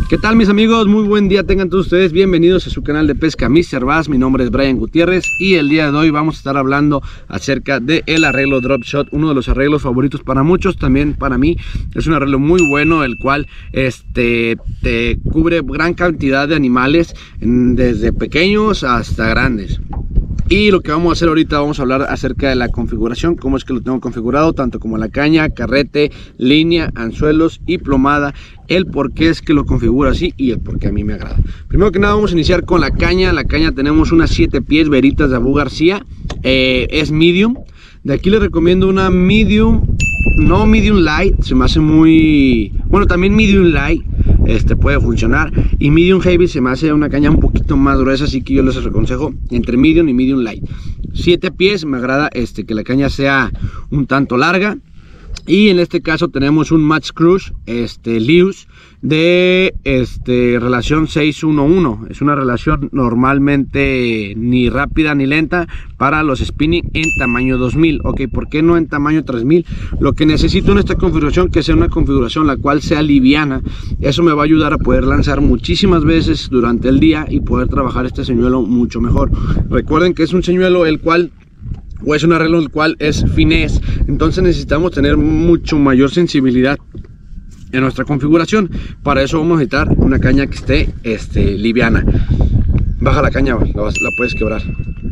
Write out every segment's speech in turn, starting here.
¿Qué tal, mis amigos? Muy buen día tengan todos ustedes. Bienvenidos a su canal de pesca Mr. Bass. Mi nombre es Brian Gutiérrez y el día de hoy vamos a estar hablando acerca del arreglo Drop Shot, uno de los arreglos favoritos para muchos, también para mí. Es un arreglo muy bueno, el cual te cubre gran cantidad de animales, desde pequeños hasta grandes. Y lo que vamos a hacer ahorita, vamos a hablar acerca de la configuración, cómo es que lo tengo configurado, tanto como la caña, carrete, línea, anzuelos y plomada, el por qué es que lo configuro así y el por qué a mí me agrada. Primero que nada vamos a iniciar con la caña. La caña tenemos unas 7 pies veritas de Abu García, es medium. De aquí les recomiendo una medium, no medium light, se me hace muy, bueno, también medium light. Puede funcionar, y medium heavy se me hace una caña un poquito más gruesa, así que yo les aconsejo entre medium y medium light. 7 pies, me agrada que la caña sea un tanto larga. Y en este caso tenemos un Match Cruise Lewis de relación 6-1-1. Es una relación normalmente ni rápida ni lenta para los spinning en tamaño 2000. Ok, ¿por qué no en tamaño 3000? Lo que necesito en esta configuración, que sea una configuración la cual sea liviana. Eso me va a ayudar a poder lanzar muchísimas veces durante el día y poder trabajar este señuelo mucho mejor. Recuerden que es un señuelo el cual, o es un arreglo el cual es finés, entonces necesitamos tener mucho mayor sensibilidad en nuestra configuración. Para eso vamos a necesitar una caña que esté liviana. Baja la caña, la puedes quebrar.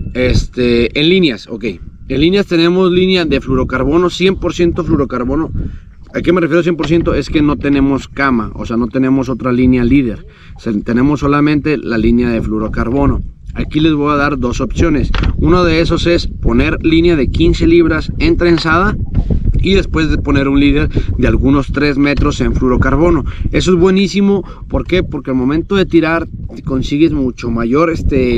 En líneas, ok, en líneas tenemos línea de fluorocarbono, 100% fluorocarbono. ¿A qué me refiero 100%? Es que no tenemos cama, o sea, no tenemos otra línea líder, tenemos solamente la línea de fluorocarbono. Aquí les voy a dar dos opciones. Uno de esos es poner línea de 15 libras en trenzada y después de poner un líder de algunos 3 metros en fluorocarbono. Eso es buenísimo. ¿Por qué? Porque al momento de tirar consigues mucho mayor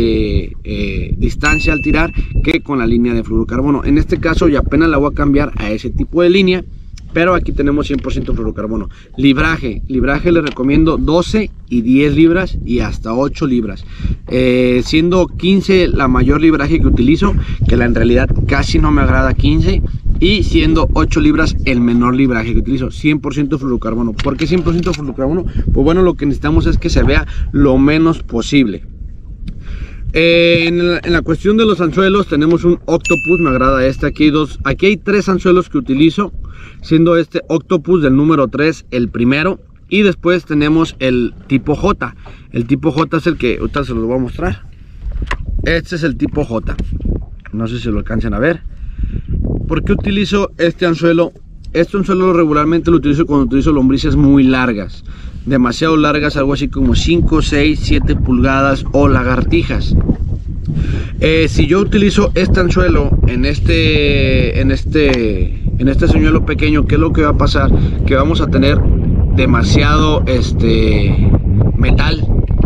distancia al tirar que con la línea de fluorocarbono. En este caso ya apenas la voy a cambiar a ese tipo de línea, pero aquí tenemos 100% fluorocarbono. Libraje les recomiendo 12 y 10 libras y hasta 8 libras, siendo 15 la mayor libraje que utilizo, que en realidad casi no me agrada 15, y siendo 8 libras el menor libraje que utilizo. 100% fluorocarbono. ¿Por qué 100% fluorocarbono? Pues bueno, lo que necesitamos es que se vea lo menos posible. En la cuestión de los anzuelos tenemos un Octopus, me agrada aquí hay 3 anzuelos que utilizo, siendo Octopus del número 3 el primero, y después tenemos el tipo J. El tipo J es el que ahorita se los voy a mostrar. Este es el tipo J, no sé si lo alcancen a ver. ¿Por qué utilizo este anzuelo? Este anzuelo regularmente lo utilizo cuando utilizo lombrices muy largas, demasiado largas, algo así como 5, 6, 7 pulgadas o lagartijas. Si yo utilizo este anzuelo en este señuelo pequeño, ¿qué es lo que va a pasar? Que vamos a tener demasiado metal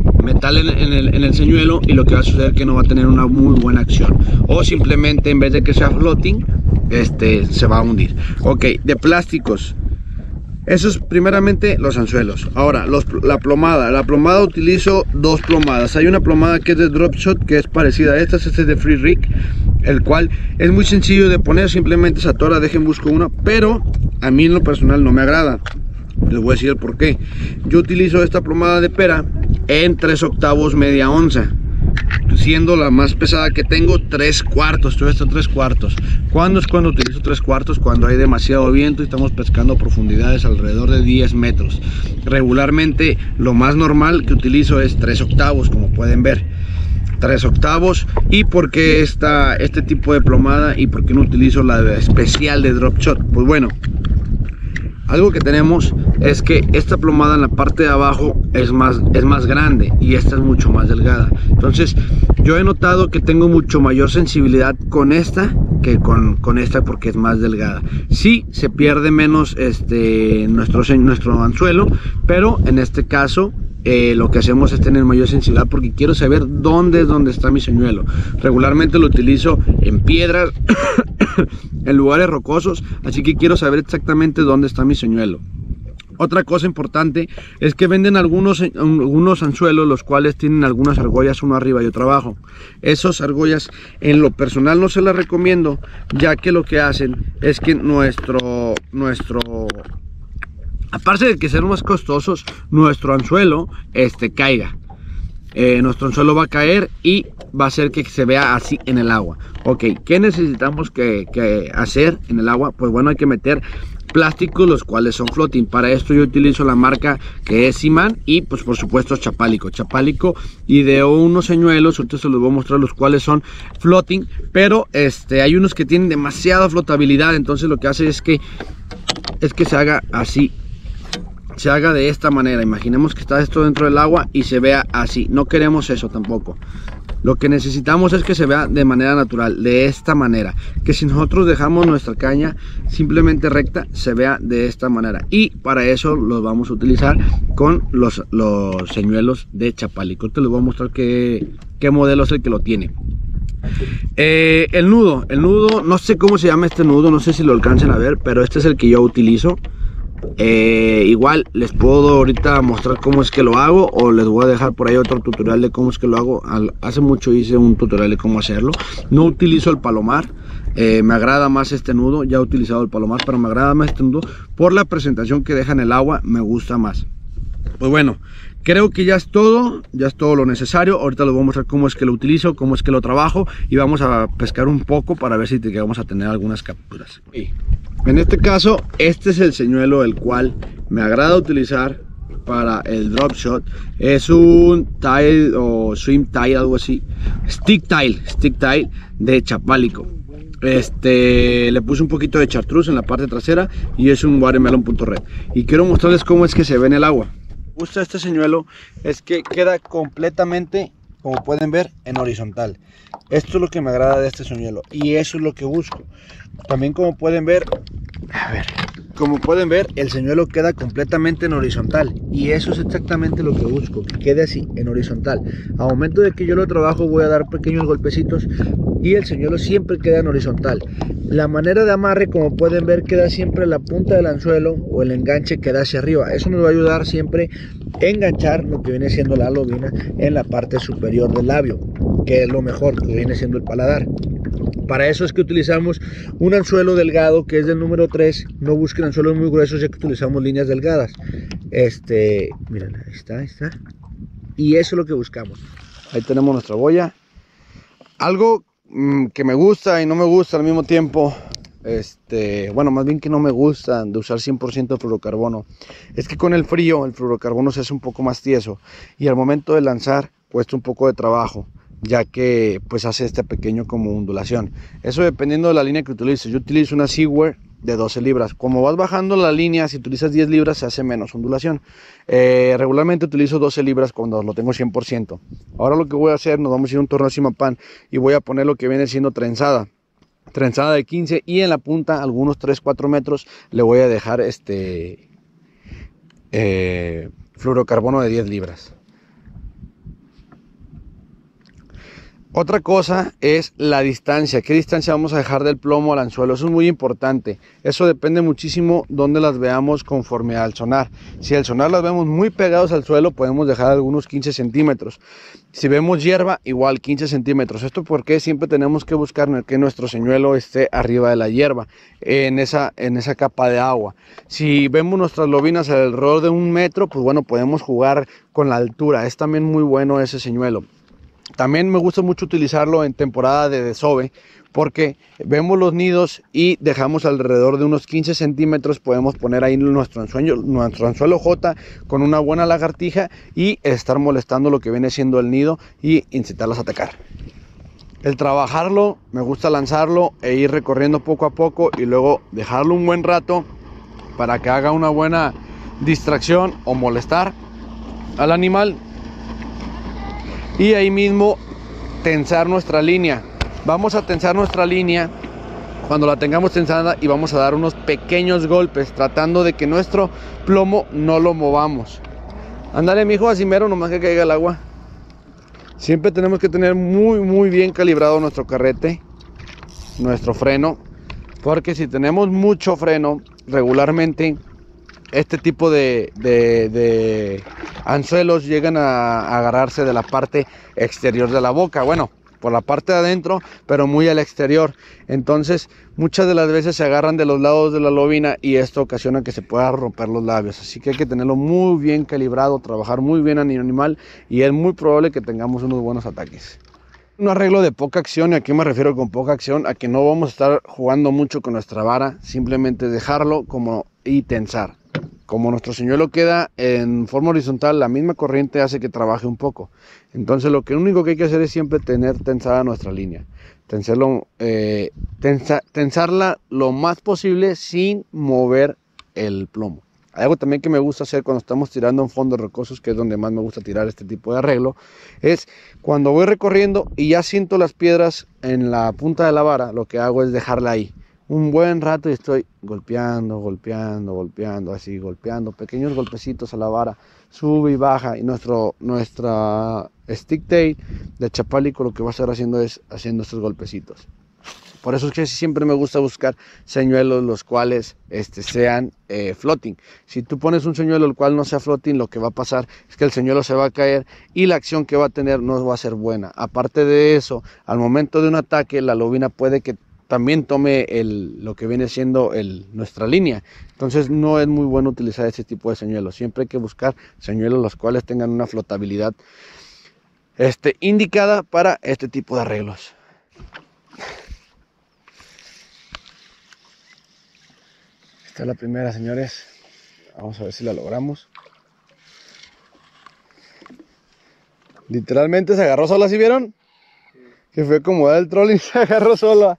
en el señuelo, y lo que va a suceder es que no va a tener una muy buena acción, o simplemente en vez de que sea floating, se va a hundir. Ok, de plásticos, eso es primeramente los anzuelos. Ahora la plomada utilizo 2 plomadas. Hay una plomada que es de Drop Shot, que es parecida a esta. Este es de Free Rig, el cual es muy sencillo de poner, simplemente se atora. Dejen busco una, pero a mí en lo personal no me agrada. Les voy a decir el por qué. Yo utilizo esta plomada de pera en 3/8 media onza, siendo la más pesada que tengo 3/4. Todo esto 3/4. ¿Cuándo es cuando utilizo 3/4? Cuando hay demasiado viento y estamos pescando a profundidades alrededor de 10 metros. Regularmente lo más normal que utilizo es 3/8, como pueden ver. 3/8. ¿Y por qué este tipo de plomada y por qué no utilizo la especial de Drop Shot? Pues bueno, algo que tenemos es que esta plomada en la parte de abajo es más grande y esta es mucho más delgada. Entonces yo he notado que tengo mucho mayor sensibilidad con esta que con esta, porque es más delgada. Sí, se pierde menos nuestro anzuelo, pero en este caso lo que hacemos es tener mayor sensibilidad, porque quiero saber dónde está mi señuelo. Regularmente lo utilizo en piedras en lugares rocosos, así que quiero saber exactamente dónde está mi señuelo. Otra cosa importante es que venden algunos anzuelos, los cuales tienen algunas argollas, uno arriba y otro abajo. Esas argollas en lo personal no se las recomiendo, ya que lo que hacen es que nuestro aparte de que ser más costosos, nuestro anzuelo caiga. Nuestro anzuelo va a caer y va a hacer que se vea así en el agua. Ok, ¿qué necesitamos que hacer en el agua? Pues bueno, hay que meter plásticos, los cuales son floating. Para esto yo utilizo la marca que es Simán y pues por supuesto Chapálico. Chapálico ideó unos señuelos, ahorita se los voy a mostrar, los cuales son floating, pero hay unos que tienen demasiada flotabilidad. Entonces lo que hace es que se haga así, se haga de esta manera. Imaginemos que está esto dentro del agua y se vea así. No queremos eso tampoco. Lo que necesitamos es que se vea de manera natural, de esta manera. Que si nosotros dejamos nuestra caña simplemente recta, se vea de esta manera. Y para eso los vamos a utilizar con los señuelos de Chapálico. Te les voy a mostrar qué modelo es el que lo tiene. El nudo, no sé cómo se llama este nudo, no sé si lo alcancen a ver, pero este es el que yo utilizo. Igual les puedo ahorita mostrar cómo es que lo hago, o les voy a dejar por ahí otro tutorial de cómo es que lo hago. Hace mucho hice un tutorial de cómo hacerlo. No utilizo el palomar, me agrada más este nudo. Ya he utilizado el palomar, pero me agrada más este nudo por la presentación que deja en el agua, me gusta más. Pues bueno, creo que ya es todo lo necesario. Ahorita les voy a mostrar cómo es que lo utilizo, cómo es que lo trabajo, y vamos a pescar un poco para ver si vamos a tener algunas capturas. En este caso, este es el señuelo el cual me agrada utilizar para el drop shot. Es un tile o swim tile, algo así, stick tile de Chapálico. Le puse un poquito de chartreuse en la parte trasera y es un watermelon.red. Y quiero mostrarles cómo es que se ve en el agua. Me gusta este señuelo es que queda completamente, como pueden ver, en horizontal. Esto es lo que me agrada de este señuelo y eso es lo que busco. También como pueden ver, el señuelo queda completamente en horizontal y eso es exactamente lo que busco, que quede así, en horizontal. A momento de que yo lo trabajo voy a dar pequeños golpecitos y el señuelo siempre queda en horizontal. La manera de amarre, como pueden ver, queda siempre la punta del anzuelo o el enganche queda hacia arriba. Eso nos va a ayudar siempre a enganchar lo que viene siendo la lobina en la parte superior del labio, que es lo mejor, que viene siendo el paladar. Para eso es que utilizamos un anzuelo delgado que es del número 3. No busquen anzuelos muy gruesos, ya que utilizamos líneas delgadas. Miren, ahí está. Y eso es lo que buscamos. Ahí tenemos nuestra boya. Algo que me gusta y no me gusta al mismo tiempo, bueno, más bien que no me gusta de usar 100% fluorocarbono, es que con el frío el fluorocarbono se hace un poco más tieso y al momento de lanzar cuesta un poco de trabajo, ya que pues hace este pequeño como ondulación. Eso dependiendo de la línea que utilices. Yo utilizo una Seaware de 12 libras. Como vas bajando la línea, si utilizas 10 libras se hace menos ondulación. Regularmente utilizo 12 libras cuando lo tengo 100%. Ahora lo que voy a hacer, nos vamos a ir a un torneo Simapán y voy a poner lo que viene siendo trenzada de 15, y en la punta algunos 3-4 metros le voy a dejar fluorocarbono de 10 libras. Otra cosa es la distancia. ¿Qué distancia vamos a dejar del plomo al anzuelo? Eso es muy importante. Eso depende muchísimo donde las veamos conforme al sonar. Si al sonar las vemos muy pegados al suelo, podemos dejar algunos 15 centímetros. Si vemos hierba, igual 15 centímetros. Esto porque siempre tenemos que buscar que nuestro señuelo esté arriba de la hierba, en esa capa de agua. Si vemos nuestras lobinas alrededor de 1 metro, pues bueno, podemos jugar con la altura. Es también muy bueno ese señuelo. También me gusta mucho utilizarlo en temporada de desove, porque vemos los nidos y dejamos alrededor de unos 15 centímetros, podemos poner ahí nuestro anzuelo J con una buena lagartija y estar molestando lo que viene siendo el nido y incitarlas a atacar. El trabajarlo, me gusta lanzarlo e ir recorriendo poco a poco y luego dejarlo un buen rato para que haga una buena distracción o molestar al animal. Y ahí mismo tensar nuestra línea. Vamos a tensar nuestra línea cuando la tengamos tensada y vamos a dar unos pequeños golpes tratando de que nuestro plomo no lo movamos. Ándale, mijo, así mero, nomás que caiga el agua. Siempre tenemos que tener muy bien calibrado nuestro carrete, nuestro freno, porque si tenemos mucho freno, regularmente este tipo de anzuelos llegan a agarrarse de la parte exterior de la boca. Bueno, por la parte de adentro, pero muy al exterior. Entonces muchas de las veces se agarran de los lados de la lobina y esto ocasiona que se pueda romper los labios. Así que hay que tenerlo muy bien calibrado, trabajar muy bien al animal y es muy probable que tengamos unos buenos ataques. Un arreglo de poca acción, ¿y a qué me refiero con poca acción? A que no vamos a estar jugando mucho con nuestra vara, simplemente dejarlo y tensar. Como nuestro señuelo queda en forma horizontal, la misma corriente hace que trabaje un poco. Entonces lo único que hay que hacer es siempre tener tensada nuestra línea. Tensarla lo más posible sin mover el plomo. Hay algo también que me gusta hacer cuando estamos tirando en fondos rocosos, que es donde más me gusta tirar este tipo de arreglo, es cuando voy recorriendo y ya siento las piedras en la punta de la vara, lo que hago es dejarla ahí un buen rato y estoy golpeando, así golpeando, pequeños golpecitos a la vara, sube y baja, y nuestra stick tail de chapálico lo que va a estar haciendo es haciendo estos golpecitos. Por eso es que siempre me gusta buscar señuelos los cuales sean floating. Si tú pones un señuelo el cual no sea floating, lo que va a pasar es que el señuelo se va a caer y la acción que va a tener no va a ser buena. Aparte de eso, al momento de un ataque, la lobina puede que también tome lo que viene siendo nuestra línea. Entonces no es muy bueno utilizar este tipo de señuelos. Siempre hay que buscar señuelos los cuales tengan una flotabilidad indicada para este tipo de arreglos. Esta es la primera, señores. Vamos a ver si la logramos. Literalmente se agarró sola, ¿sí vieron? Sí. Que fue acomodar el trolling, se agarró sola.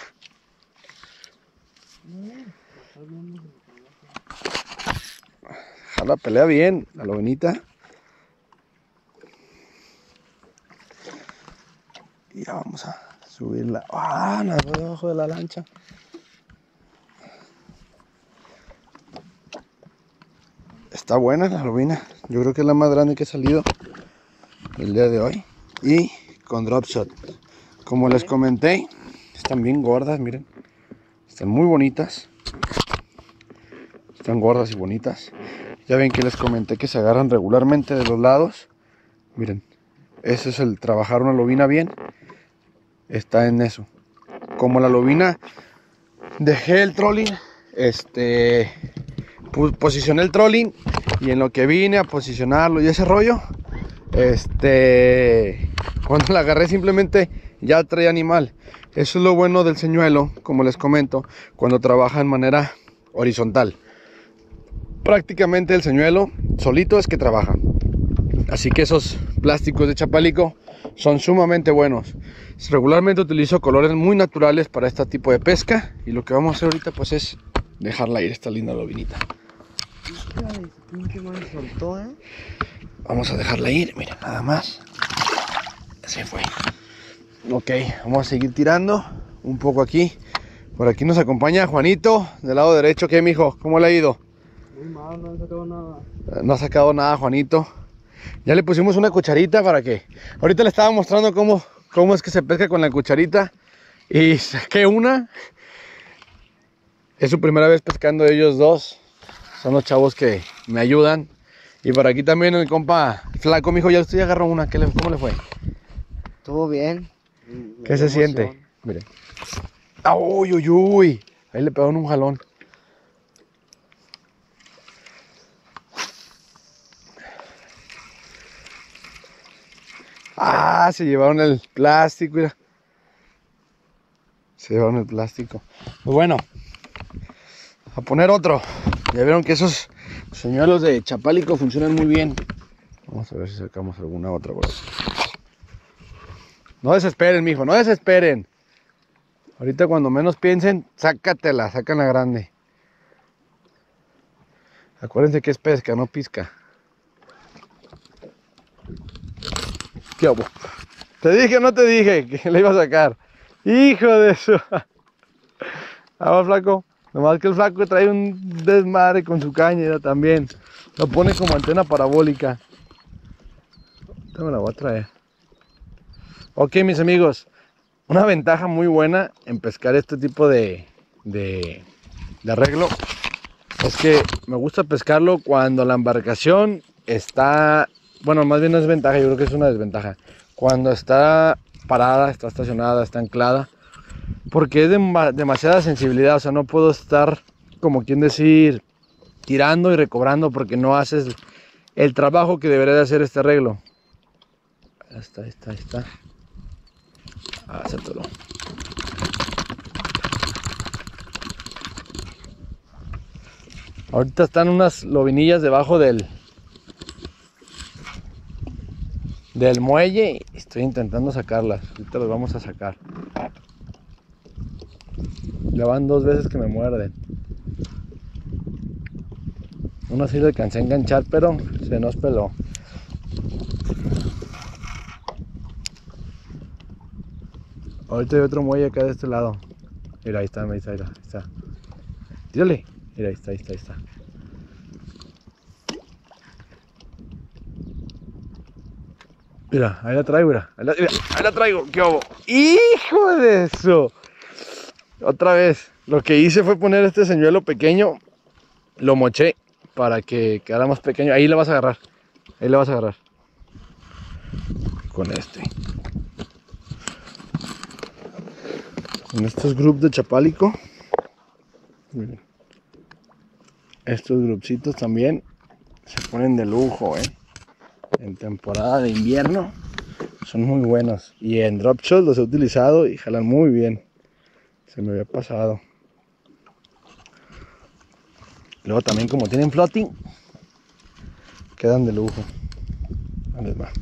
La pelea bien, la lobinita. Y ya vamos a subirla. ¡Ah! Nadó debajo de la lancha. Está buena la lobina. Yo creo que es la más grande que ha salido el día de hoy. Y con drop shot. Como les comenté, están bien gordas, miren. Están muy bonitas. Están gordas y bonitas. Ya ven que les comenté que se agarran regularmente de los lados. Miren, ese es el trabajar una lobina bien. Está en eso. Como la lobina dejé el trolling, posicioné el trolling y en lo que vine a posicionarlo y ese rollo, cuando la agarré simplemente ya traía animal. Eso es lo bueno del señuelo, como les comento, cuando trabaja en manera horizontal. Prácticamente el señuelo solito es que trabaja. Así que esos plásticos de chapálico son sumamente buenos. Regularmente utilizo colores muy naturales para este tipo de pesca. Y lo que vamos a hacer ahorita pues es dejarla ir, esta linda lobinita. Vamos a dejarla ir, miren, nada más. Se fue. Ok, vamos a seguir tirando un poco aquí. Por aquí nos acompaña Juanito, del lado derecho. ¿Qué, mijo? ¿Cómo le ha ido? Muy mal, no ha sacado nada. No ha sacado nada, Juanito. Ya le pusimos una cucharita para que... Ahorita le estaba mostrando cómo es que se pesca con la cucharita. Y saqué una. Es su primera vez pescando ellos dos. Son los chavos que me ayudan. Y por aquí también el compa Flaco, mijo, ya usted ya agarró una. ¿Cómo le fue? Estuvo bien. ¿Qué se siente? Miren. ¡Uy, uy, uy! Ahí le pegaron un jalón. Ah, se llevaron el plástico, mira. Se llevaron el plástico. Pues bueno, a poner otro. Ya vieron que esos señuelos de chapálico funcionan muy bien. Vamos a ver si sacamos alguna otra por aquí. No desesperen, mijo, no desesperen. Ahorita cuando menos piensen, sácatela, sacan la grande. Acuérdense que es pesca, no pizca. ¿Qué hago? ¿Te dije o no te dije que le iba a sacar? ¡Hijo de eso! Vamos, Flaco. Nomás que el Flaco trae un desmadre con su caña también. Lo pone como antena parabólica. Esta me la voy a traer. Ok, mis amigos. Una ventaja muy buena en pescar este tipo de arreglo es que me gusta pescarlo cuando la embarcación está... Bueno, más bien no es ventaja, yo creo que es una desventaja. Cuando está parada, está estacionada, está anclada. Porque es demasiada sensibilidad, o sea, no puedo estar, como quien decir, tirando y recobrando porque no haces el trabajo que debería de hacer este arreglo. Ahí está. Acéptalo. Ahorita están unas lobinillas debajo del muelle y estoy intentando sacarlas. Ahorita las vamos a sacar. Ya van 2 veces que me muerden. Una sí le alcancé a enganchar, pero se nos peló. Ahorita hay otro muelle acá de este lado. Mira, ahí está. Tírale. Mira, ahí está. Mira, ahí la traigo, mira. Ahí la traigo, ¿qué hago? ¡Hijo de eso! Otra vez, lo que hice fue poner este señuelo pequeño. Lo moché para que quedara más pequeño. Ahí le vas a agarrar. Con este. Con estos grupos de chapálico. Miren. Estos grupsitos también se ponen de lujo, en temporada de invierno son muy buenos, y en drop shot los he utilizado y jalan muy bien. Se me había pasado. Luego también, como tienen floating, quedan de lujo. Ahí les va.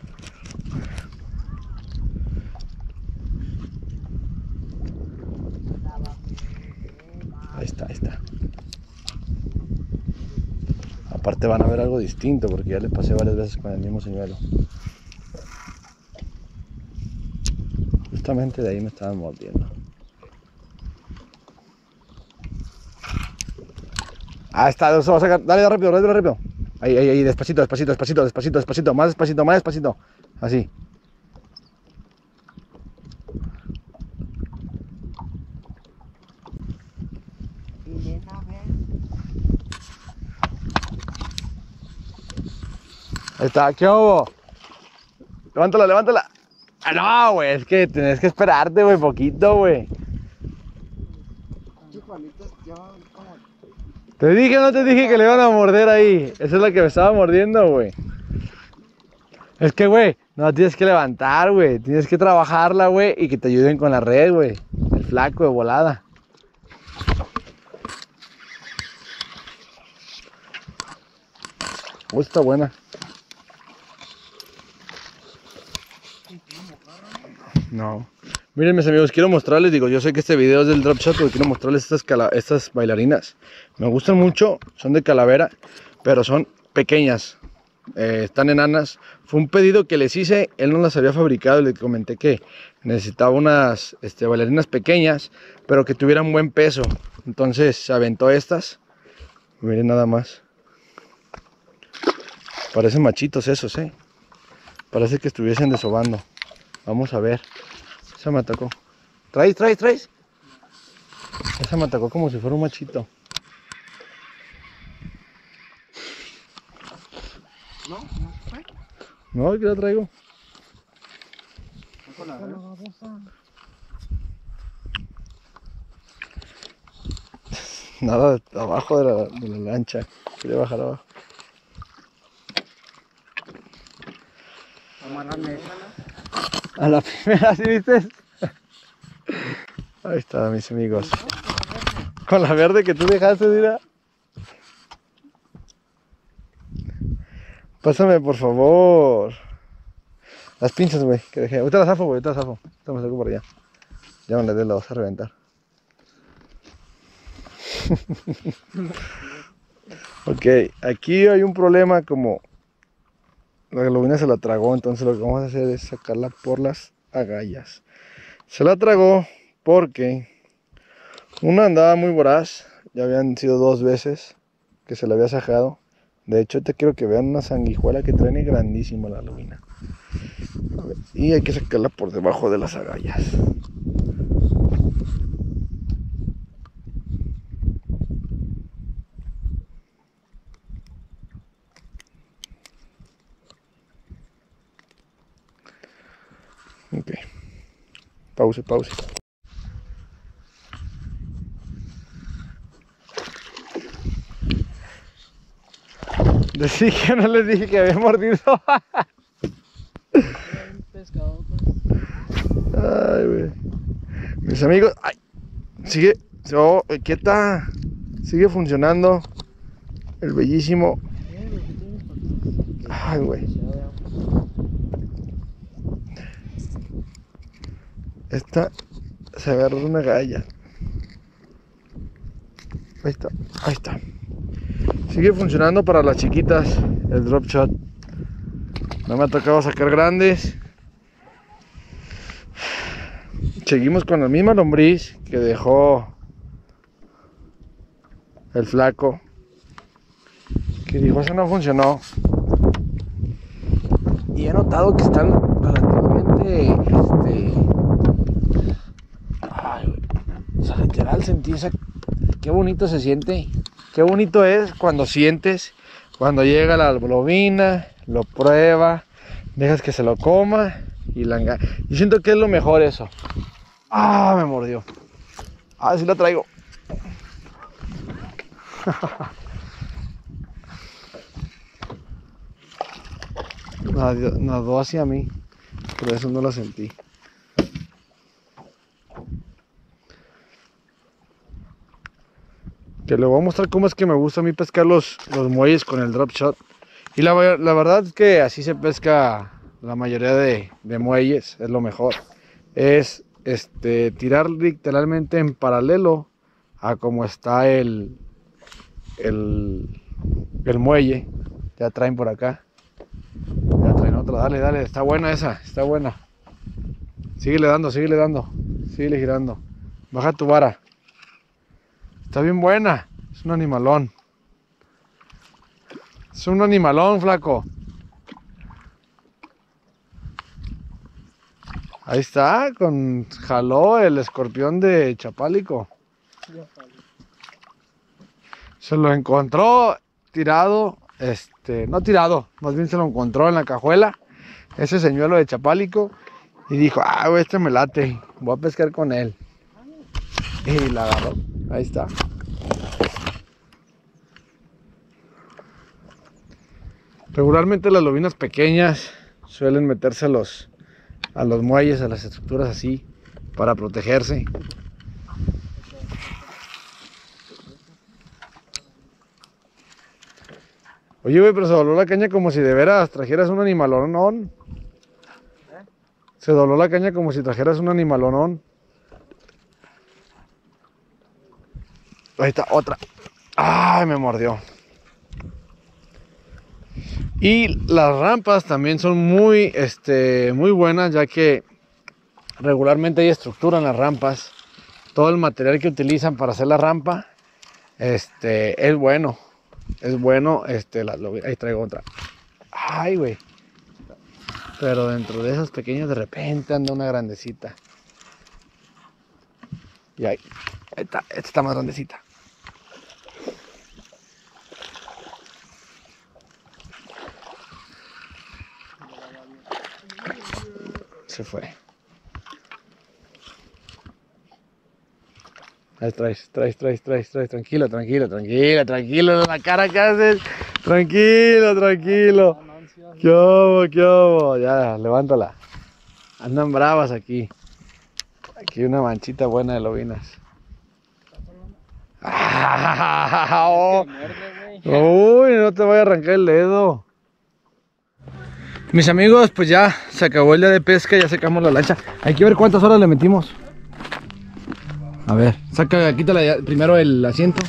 Ahí está. Aparte van a ver algo distinto porque ya le pasé varias veces con el mismo señuelo. Justamente de ahí me estaban mordiendo. Ah, está, eso va a sacar. Dale rápido. Ahí, despacito. Más despacito. Así. Ahí está, ¿qué hubo? Levántala. Ah, no, güey, es que tenés que esperarte, güey, poquito, güey. Te dije o no te dije que le iban a morder ahí. Esa es la que me estaba mordiendo, güey. Es que, güey, no tienes que levantar, güey. Tienes que trabajarla, güey, y que te ayuden con la red, güey. El flaco de volada. Está buena. No. Miren, mis amigos, quiero mostrarles, digo, yo sé que este video es del drop shot, pero quiero mostrarles estas bailarinas. Me gustan mucho, son de calavera, pero son pequeñas, están enanas. Fue un pedido que les hice, él no las había fabricado y le comenté que necesitaba unas bailarinas pequeñas, pero que tuvieran buen peso. Entonces se aventó estas. Miren nada más. Parecen machitos esos, Parece que estuviesen desobando. Vamos a ver. Esa me atacó. ¿Traes? Esa me atacó como si fuera un machito. No, aquí la traigo. Nada, abajo de la lancha. Quiere bajar abajo. A la primera, ¿sí viste? Ahí está, mis amigos. Con la verde que tú dejaste, mira. Pásame, por favor. Las pinzas, güey, que dejé. Ahorita las zafo, güey, Estamos algo por allá. Ya no le des, la vas a reventar. Ok, aquí hay un problema, como la lobina se la tragó, entonces lo que vamos a hacer es sacarla por las agallas. Se la tragó porque una andaba muy voraz, ya habían sido 2 veces que se la había sajado. De hecho, te quiero que vean una sanguijuela que trae grandísima la lobina. Y hay que sacarla por debajo de las agallas. Ok. Pause. Decí que no les dije que había mordido. Ay, güey. Mis amigos, ay, sigue, quieta, sigue funcionando el bellísimo. Ay, güey. Esta se agarró una galla. Ahí está. Sigue funcionando para las chiquitas el drop shot. No me ha tocado sacar grandes. Seguimos con la misma lombriz que dejó el flaco, que dijo eso no funcionó. Y he notado que están relativamente o sea, literal sentí esa. Qué bonito se siente. Qué bonito es cuando sientes, cuando llega la bovina, lo prueba, dejas que se lo coma y la engaña. Yo siento que es lo mejor eso. Ah, me mordió. Ah, sí la traigo. Nadó hacia mí, por eso no la sentí. Que le voy a mostrar cómo es que me gusta a mí pescar los muelles con el drop shot. Y la verdad es que así se pesca la mayoría de muelles, es lo mejor. Es tirar literalmente en paralelo a como está el muelle. Ya traen por acá. Ya traen otra, dale, está buena esa, está buena. Síguele dando, síguele girando. Baja tu vara. Está bien buena, es un animalón. Es un animalón, flaco. Ahí está, jaló el escorpión de Chapálico. Se lo encontró tirado, no tirado, más bien se lo encontró en la cajuela, ese señuelo de Chapálico, y dijo, güey, me late, voy a pescar con él. Y la agarró, ahí está. Regularmente las lobinas pequeñas suelen meterse a los muelles, a las estructuras así, para protegerse. Oye, güey, pero se dobló la caña como si de veras trajeras un animalonón. Se dobló la caña como si trajeras un animalonón. Ahí está, otra. ¡Ay, me mordió! Y las rampas también son muy buenas, ya que regularmente hay estructura en las rampas. Todo el material que utilizan para hacer la rampa es bueno. Es bueno, ahí traigo otra. Ay, güey. Pero dentro de esas pequeñas de repente anda una grandecita. Y ahí está, esta está más grandecita. Se fue. Ahí traes, tranquilo, la cara que haces, tranquilo. ¿Qué hubo? Ya, levántala. Andan bravas aquí. Aquí una manchita buena de lobinas. Uy, no te voy a arrancar el dedo. Mis amigos, pues ya se acabó el día de pesca, ya sacamos la lancha. Hay que ver cuántas horas le metimos. A ver, quítale primero el asiento.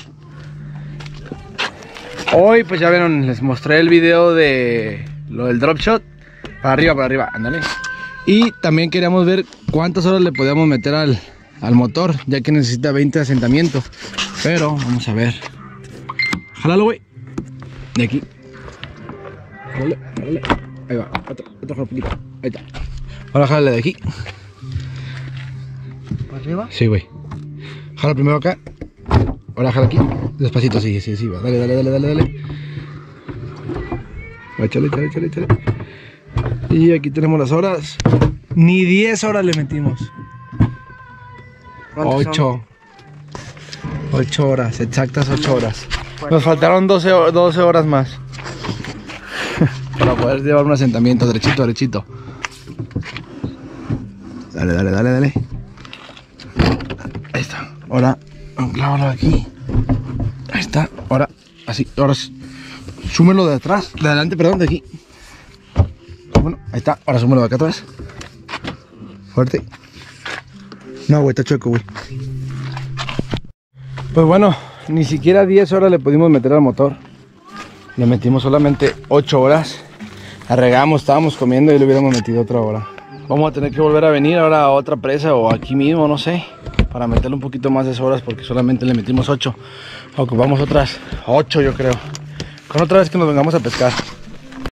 Hoy pues ya vieron, les mostré el video de lo del drop shot. Para arriba, ándale. Y también queríamos ver cuántas horas le podíamos meter al motor, ya que necesita 20 de asentamiento. Pero vamos a ver. Jálalo, güey. De aquí. Jálale. Ahí va, otro poquito. Ahí está. Ahora jálale de aquí. ¿Para arriba? Sí, güey. Jala primero acá. Ahora jala aquí. Despacito, sí, va. Dale. Échale. Y aquí tenemos las horas. Ni 10 horas le metimos. ¿Cuántos son? 8 horas, exactas 8 horas. Nos faltaron 12 horas más para poder llevar un asentamiento derechito, derechito. Dale, dale, dale, dale. Ahí está. Ahora, clávalo aquí. Ahí está. Ahora, así. Ahora súmelo de atrás. De adelante, perdón, de aquí. Bueno, ahí está. Ahora súmelo de acá atrás. Fuerte. No, güey, está chueco, güey. Pues bueno, ni siquiera 10 horas le pudimos meter al motor. Le metimos solamente 8 horas. Arregamos, estábamos comiendo y le hubiéramos metido otra hora. Vamos a tener que volver a venir ahora a otra presa o aquí mismo, no sé, para meterle un poquito más de horas porque solamente le metimos 8. Ocupamos otras 8, yo creo. Con otra vez que nos vengamos a pescar.